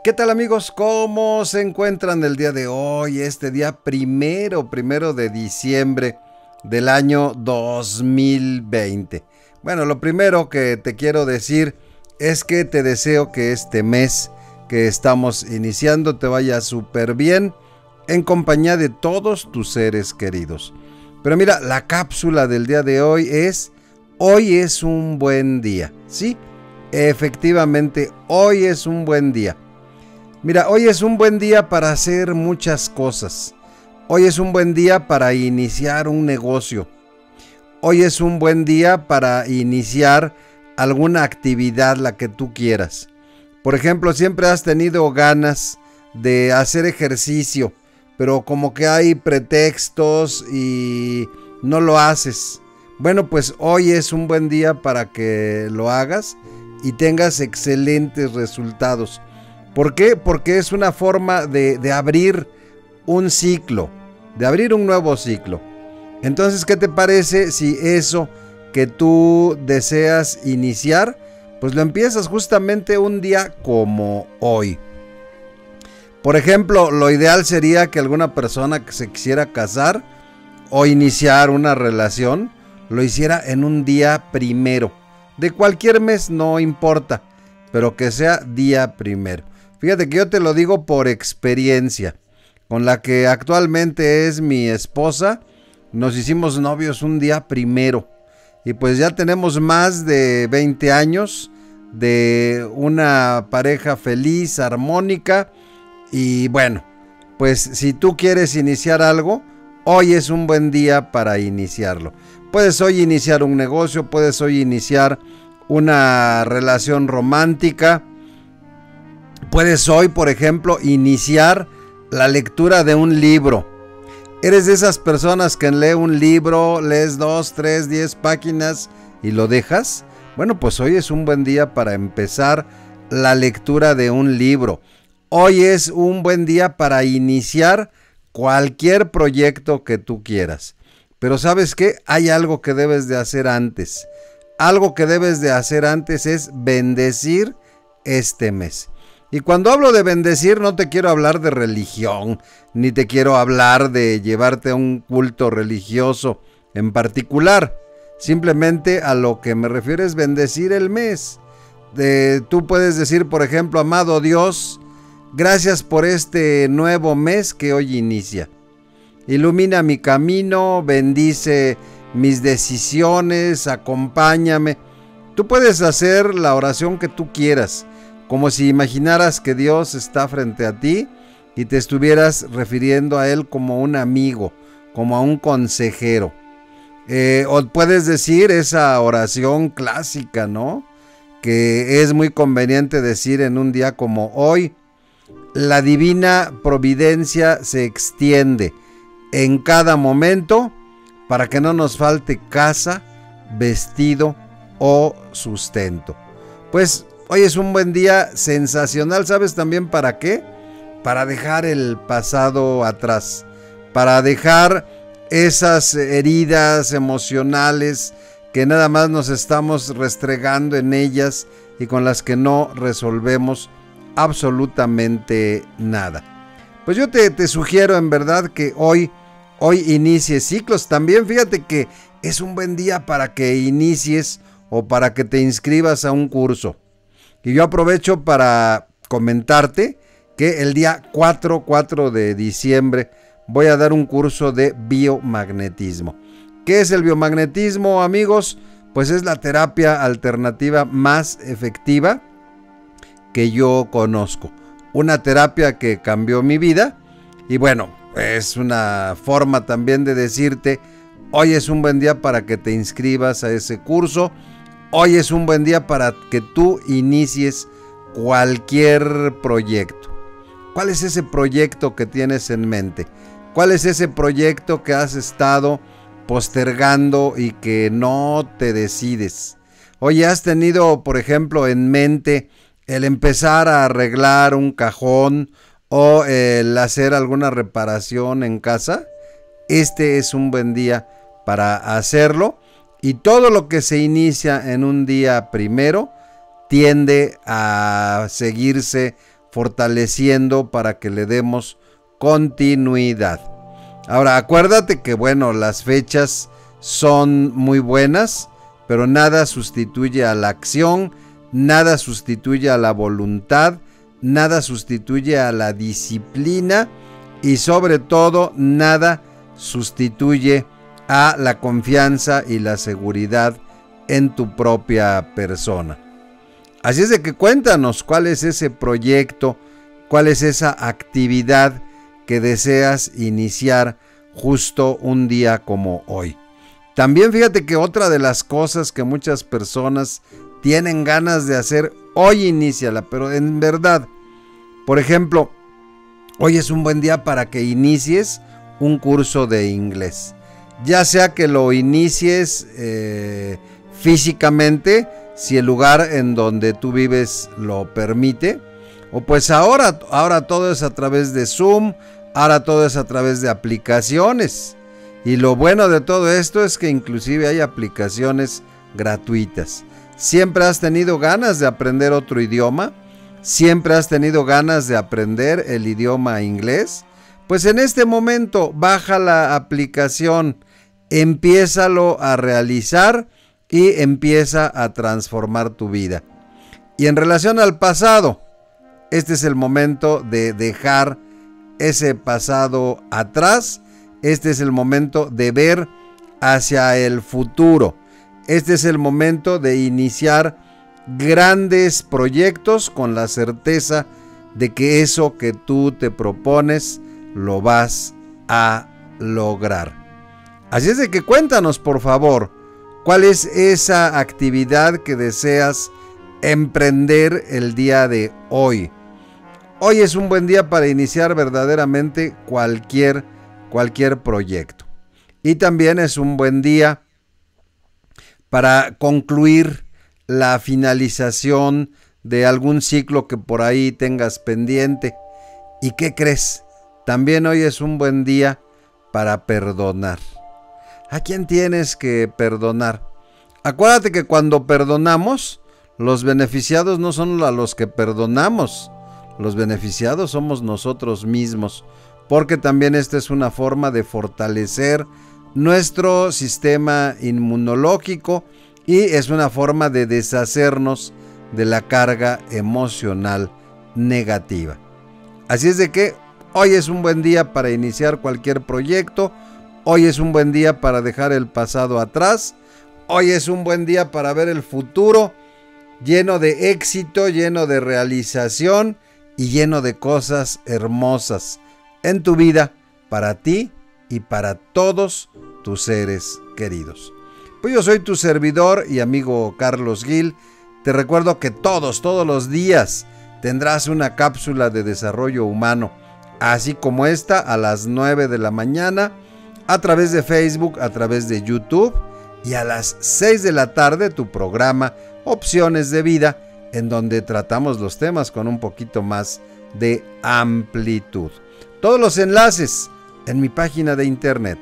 ¿Qué tal amigos? ¿Cómo se encuentran el día de hoy? Este día primero de diciembre del año 2020. Bueno, lo primero que te quiero decir es que te deseo que este mes que estamos iniciando te vaya súper bien en compañía de todos tus seres queridos. Pero mira, la cápsula del día de hoy es: hoy es un buen día. Sí, efectivamente, hoy es un buen día. Mira, hoy es un buen día para hacer muchas cosas. Hoy es un buen día para iniciar un negocio. Hoy es un buen día para iniciar alguna actividad, la que tú quieras. Por ejemplo, siempre has tenido ganas de hacer ejercicio, pero como que hay pretextos y no lo haces. Bueno, pues hoy es un buen día para que lo hagas y tengas excelentes resultados. ¿Por qué? Porque es una forma de abrir un ciclo, de abrir un nuevo ciclo. Entonces, ¿qué te parece si eso que tú deseas iniciar, pues lo empiezas justamente un día como hoy? Por ejemplo, lo ideal sería que alguna persona que se quisiera casar o iniciar una relación, lo hiciera en un día primero. De cualquier mes, no importa, pero que sea día primero. Fíjate que yo te lo digo por experiencia. Con la que actualmente es mi esposa, nos hicimos novios un día primero. Y pues ya tenemos más de 20 años de una pareja feliz, armónica. Y bueno, pues si tú quieres iniciar algo, hoy es un buen día para iniciarlo. Puedes hoy iniciar un negocio, puedes hoy iniciar una relación romántica. Puedes hoy, por ejemplo, iniciar la lectura de un libro. ¿Eres de esas personas que lee un libro, lees 2, 3, 10 páginas y lo dejas? Bueno, pues hoy es un buen día para empezar la lectura de un libro. Hoy es un buen día para iniciar cualquier proyecto que tú quieras. Pero ¿sabes qué? Hay algo que debes de hacer antes. Algo que debes de hacer antes es bendecir este mes. Y cuando hablo de bendecir, no te quiero hablar de religión, ni te quiero hablar de llevarte a un culto religioso en particular. Simplemente a lo que me refiero es bendecir el mes. Tú puedes decir, por ejemplo: amado Dios, gracias por este nuevo mes que hoy inicia. Ilumina mi camino, bendice mis decisiones, acompáñame. Tú puedes hacer la oración que tú quieras, como si imaginaras que Dios está frente a ti y te estuvieras refiriendo a Él como un amigo, como a un consejero. O puedes decir esa oración clásica, ¿no? Que es muy conveniente decir en un día como hoy: la divina providencia se extiende en cada momento para que no nos falte casa, vestido o sustento. Pues hoy es un buen día sensacional. ¿Sabes también para qué? Para dejar el pasado atrás, para dejar esas heridas emocionales que nada más nos estamos restregando en ellas y con las que no resolvemos absolutamente nada. Pues yo te sugiero en verdad que hoy inicies ciclos. También fíjate que es un buen día para que inicies o para que te inscribas a un curso. Y yo aprovecho para comentarte que el día 4 de diciembre voy a dar un curso de biomagnetismo. ¿Qué es el biomagnetismo, amigos? Pues es la terapia alternativa más efectiva que yo conozco. Una terapia que cambió mi vida. Y bueno, es una forma también de decirte: hoy es un buen día para que te inscribas a ese curso. Hoy es un buen día para que tú inicies cualquier proyecto. ¿Cuál es ese proyecto que tienes en mente? ¿Cuál es ese proyecto que has estado postergando y que no te decides? Oye, ¿has tenido, por ejemplo, en mente el empezar a arreglar un cajón o el hacer alguna reparación en casa? Este es un buen día para hacerlo. Y todo lo que se inicia en un día primero tiende a seguirse fortaleciendo para que le demos continuidad. Ahora, acuérdate que, bueno, las fechas son muy buenas, pero nada sustituye a la acción, nada sustituye a la voluntad, nada sustituye a la disciplina y sobre todo nada sustituye a la confianza y la seguridad en tu propia persona. Así es de que cuéntanos cuál es ese proyecto, cuál es esa actividad que deseas iniciar justo un día como hoy. También fíjate que otra de las cosas que muchas personas tienen ganas de hacer, hoy iníciala, pero en verdad, por ejemplo, hoy es un buen día para que inicies un curso de inglés. Ya sea que lo inicies físicamente, si el lugar en donde tú vives lo permite, o pues ahora todo es a través de Zoom, ahora todo es a través de aplicaciones. Y lo bueno de todo esto es que inclusive hay aplicaciones gratuitas. ¿Siempre has tenido ganas de aprender otro idioma? ¿Siempre has tenido ganas de aprender el idioma inglés? Pues en este momento baja la aplicación, empiézalo a realizar y empieza a transformar tu vida. Y en relación al pasado, este es el momento de dejar ese pasado atrás. Este es el momento de ver hacia el futuro. Este es el momento de iniciar grandes proyectos con la certeza de que eso que tú te propones lo vas a lograr. Así es de que cuéntanos, por favor, cuál es esa actividad que deseas emprender el día de hoy. Hoy es un buen día para iniciar verdaderamente cualquier proyecto. Y también es un buen día para concluir la finalización de algún ciclo que por ahí tengas pendiente. ¿Y qué crees? También hoy es un buen día para perdonar. ¿A quién tienes que perdonar? Acuérdate que cuando perdonamos, los beneficiados no son a los que perdonamos. Los beneficiados somos nosotros mismos, porque también esta es una forma de fortalecer nuestro sistema inmunológico y es una forma de deshacernos de la carga emocional negativa. Así es de que hoy es un buen día para iniciar cualquier proyecto, hoy es un buen día para dejar el pasado atrás, hoy es un buen día para ver el futuro lleno de éxito, lleno de realización y lleno de cosas hermosas en tu vida, para ti y para todos tus seres queridos. Pues yo soy tu servidor y amigo Carlos Gil. Te recuerdo que todos los días tendrás una cápsula de desarrollo humano, así como esta a las 9 de la mañana, a través de Facebook, a través de YouTube, y a las 6 de la tarde tu programa Opciones de Vida, en donde tratamos los temas con un poquito más de amplitud. Todos los enlaces en mi página de internet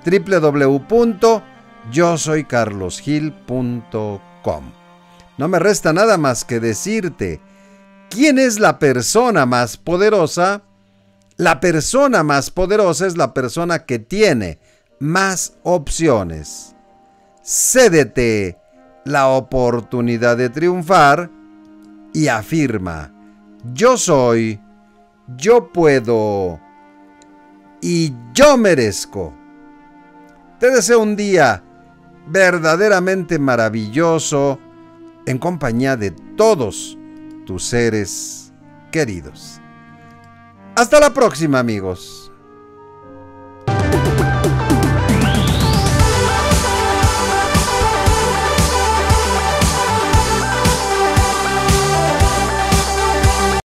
www.yosoycarlosgil.com. No me resta nada más que decirte, ¿quién es la persona más poderosa? La persona más poderosa es la persona que tiene más opciones. Cédete la oportunidad de triunfar y afirma: yo soy, yo puedo y yo merezco. Te deseo un día verdaderamente maravilloso en compañía de todos tus seres queridos. Hasta la próxima, amigos.